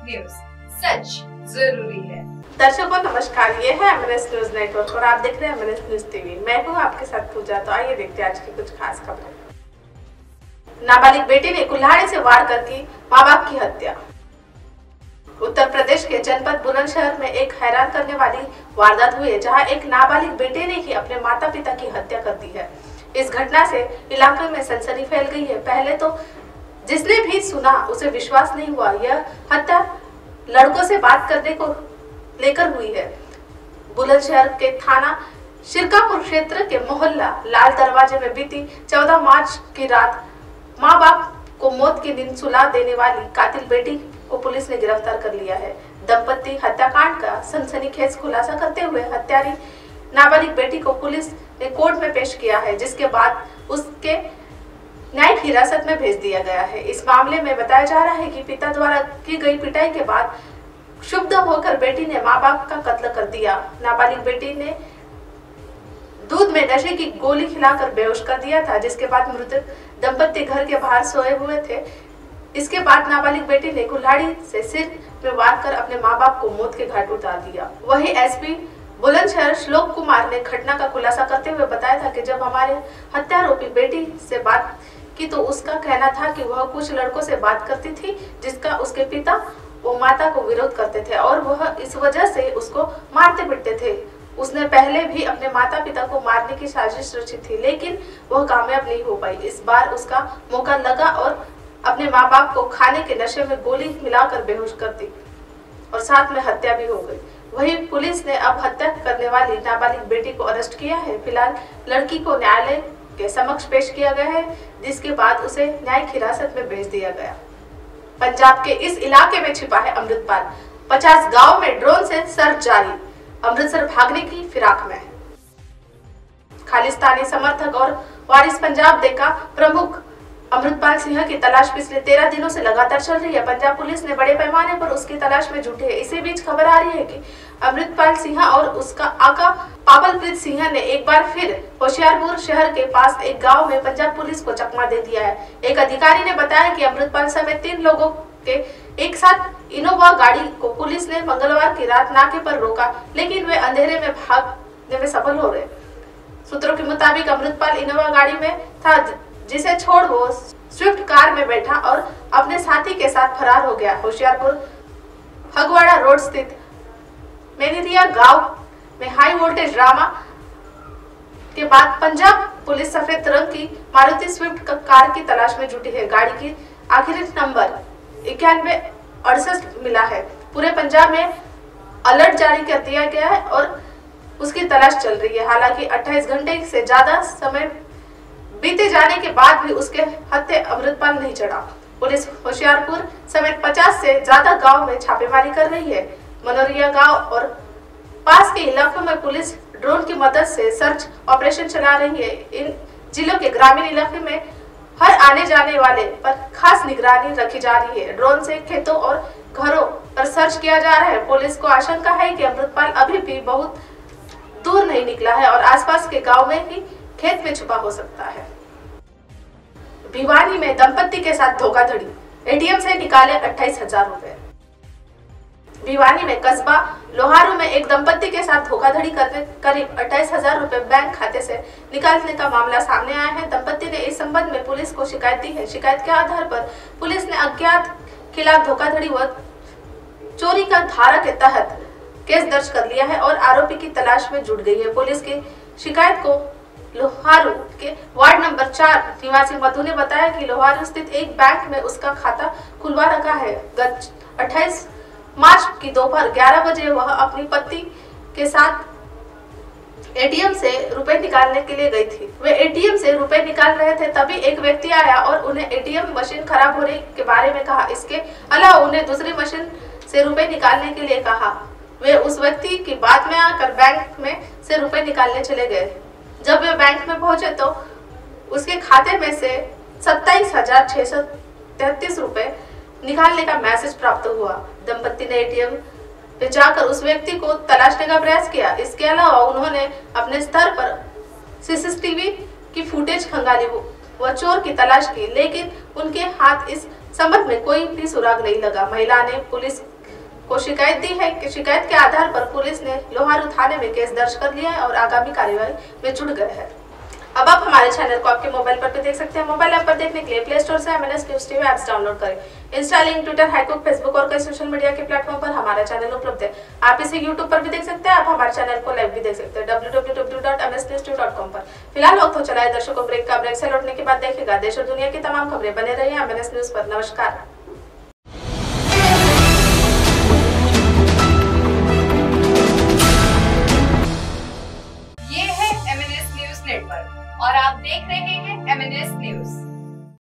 News, सच जरूरी है। दर्शकों नमस्कार, ये है एमएनएस न्यूज नेटवर्क और आप देख रहे हैं एमएनएस न्यूज टीवी। मैं हूँ आपके साथ पूजा। तो आइए देखते हैं आज की कुछ खास खबरें। नाबालिग बेटी ने कुल्हाड़ी से वार कर की मां बाप की हत्या। उत्तर प्रदेश के जनपद बुलंदशहर में एक हैरान करने वाली वारदात हुई है, जहां एक नाबालिग बेटे ने ही अपने माता पिता की हत्या कर दी है। इस घटना से इलाके में सनसनी फैल गई है। पहले तो जिसने भी सुना उसे विश्वास नहीं हुआ। यह हत्या लड़कों से बात करने को लेकर हुई है। बुलंदशहर के थाना शिरकापुर क्षेत्र के मोहल्ला लाल दरवाजे में बीती 14 मार्च की रात मां बाप को मौत की नींद सुला देने वाली कातिल बेटी को पुलिस ने गिरफ्तार कर लिया है। दंपति हत्याकांड का सनसनीखेज खुलासा करते हुए हत्यारी नाबालिग बेटी को पुलिस ने कोर्ट में पेश किया है, जिसके बाद उसके न्यायिक हिरासत में भेज दिया गया है। इस मामले में बताया जा रहा है कि पिता द्वारा की गई पिटाई के बाद क्षुब्ध होकर बेटी ने मां बाप का कत्ल कर दिया। नाबालिग बेटी ने दूध में नशे की गोली खिलाकर बेहोश कर दिया था, जिसके बाद मृतक दंपति घर के बाहर सोए हुए थे। इसके बाद नाबालिग बेटी ने कुल्हाड़ी से सिर में वार कर अपने मां बाप को मौत के घाट उतार दिया। वहीं एसपी बुलंदशहर श्लोक कुमार ने घटना का खुलासा करते हुए बताया था कि जब हमारे हत्यारोपी बेटी से बात की तो उसका कहना था कि वह कुछ लड़कों से बात करती थी, जिसका उसके पिता वो माता को विरोध करते थे और वह इस वजह से उसको मारते पीटते थे। उसने पहले भी अपने माता पिता को मारने की साजिश रची थी, लेकिन वह कामयाब नहीं हो पाई। इस बार उसका मौका लगा और अपने माँ बाप को खाने के नशे में गोली मिलाकर बेहोश कर दी और साथ में हत्या भी हो गई। वहीं पुलिस ने अब हत्या करने वाली नाबालिग बेटी को अरेस्ट किया है। फिलहाल लड़की को न्यायालय के समक्ष पेश किया गया है, जिसके बाद उसे न्यायिक हिरासत में भेज दिया गया। पंजाब के इस इलाके में छिपा है अमृतपाल। 50 गांव में ड्रोन से सर्च जारी। अमृतसर भागने की फिराक में। खालिस्तानी समर्थक और वारिस पंजाब दे का प्रमुख अमृतपाल सिंह की तलाश पिछले 13 दिनों से लगातार चल रही है। पंजाब पुलिस ने बड़े पैमाने पर उसकी तलाश में जुटी है। इसी बीच खबर आ रही है कि अमृतपाल सिंह और उसका आका पापलप्रीत सिंह ने एक बार फिर होशियारपुर शहर के पास एक गांव में पंजाब पुलिस को चकमा दे दिया है। एक अधिकारी ने बताया कि अमृतपाल समेत 3 लोगों के एक साथ इनोवा गाड़ी को पुलिस ने मंगलवार की रात नाके पर रोका, लेकिन वे अंधेरे में भागने में सफल हो गए। सूत्रों के मुताबिक अमृतपाल इनोवा गाड़ी में था, जिसे छोड़ वो स्विफ्ट कार में बैठा और अपने साथी के साथ फरार हो गया। होशियारपुर फगवाड़ा रोड स्थित मेनिरिया गांव में हाई वोल्टेज ड्रामा के बाद पंजाब पुलिस सफेद रंग की मारुति स्विफ्ट कार की तलाश में जुटी है। गाड़ी की आखिरी नंबर 9168 मिला है। पूरे पंजाब में अलर्ट जारी कर दिया गया है और उसकी तलाश चल रही है। हालांकि 28 घंटे से ज्यादा समय बीते जाने के बाद भी उसके हत्थे अमृतपाल नहीं चढ़ा। पुलिस होशियारपुर समेत 50 से ज्यादा गांव में छापेमारी कर रही है। मनोरिया गांव और पास के इलाकों में पुलिस ड्रोन की मदद से सर्च ऑपरेशन चला रही है। इन जिलों के ग्रामीण इलाके में हर आने जाने वाले पर खास निगरानी रखी जा रही है। ड्रोन से खेतों और घरों पर सर्च किया जा रहा है। पुलिस को आशंका है कि अमृतपाल अभी भी बहुत दूर नहीं निकला है और आसपास के गांव में ही खेत में छुपा हो सकता है। भिवानी में दंपति के साथ धोखाधड़ी, एटीएम से निकाले 28,000 रुपए। भिवानी में कस्बा लोहारू में एक दंपति के साथ धोखाधड़ी करके करीब 28,000 रुपए बैंक खाते से निकालने का मामला सामने आया है। दंपति ने इस संबंध में पुलिस को शिकायत दी है। शिकायत के आधार पर पुलिस ने अज्ञात खिलाफ धोखाधड़ी व चोरी का धारा के तहत केस दर्ज कर लिया है और आरोपी की तलाश में जुट गई है। पुलिस की शिकायत को लोहारू के वार्ड नंबर 4 निवासी मधु ने बताया कि लोहारू स्थित एक बैंक में उसका खाता खुलवा रखा है। गत 28 मार्च की दोपहर 11 बजे वह अपनी पति के साथ एटीएम से रुपए निकालने के लिए गई थी। वे एटीएम से रुपए निकाल रहे थे, तभी एक व्यक्ति आया और उन्हें एटीएम मशीन खराब होने के बारे में कहा। इसके अलावा उन्हें दूसरी मशीन से रुपए निकालने के लिए कहा। वे उस व्यक्ति की बात में आकर बैंक में से रुपए निकालने चले गए। जब वे बैंक में पहुंचे तो उसके खाते में से 27,633 रुपए निकालने का मैसेज प्राप्त हुआ। दंपति ने एटीएम पे जाकर उस व्यक्ति को तलाशने का प्रयास किया। इसके अलावा उन्होंने अपने स्तर पर सीसीटीवी की फुटेज खंगाली व चोर की तलाश की, लेकिन उनके हाथ इस संबंध में कोई भी सुराग नहीं लगा। महिला ने पुलिस को शिकायत दी है कि शिकायत के आधार पर पुलिस ने लोहारू थाने में केस दर्ज कर लिया है और आगामी कार्यवाही में जुट गए हैं। अब आप हमारे चैनल को आपके मोबाइल पर भी देख सकते हैं। मोबाइल ऐप पर देखने के लिए प्ले स्टोर से MNS news TV apps download करें। इंस्टा, लिंक, ट्विटर, हाईकुक, फेसबुक और कई सोशल मीडिया के प्लेटफॉर्म पर हमारा चैनल उपलब्ध है। आप इसे यूट्यूब पर भी देख सकते हैं। आप हमारे चैनल को लाइव भी देख सकते हैं www.msnewstv.com पर। फिलहाल वक्त हो चला है दर्शकों ब्रेक का। ब्रेक से लौटने के बाद देखेगा देश और दुनिया की तमाम खबरें। बने रहिए MNS न्यूज पर। नमस्कार।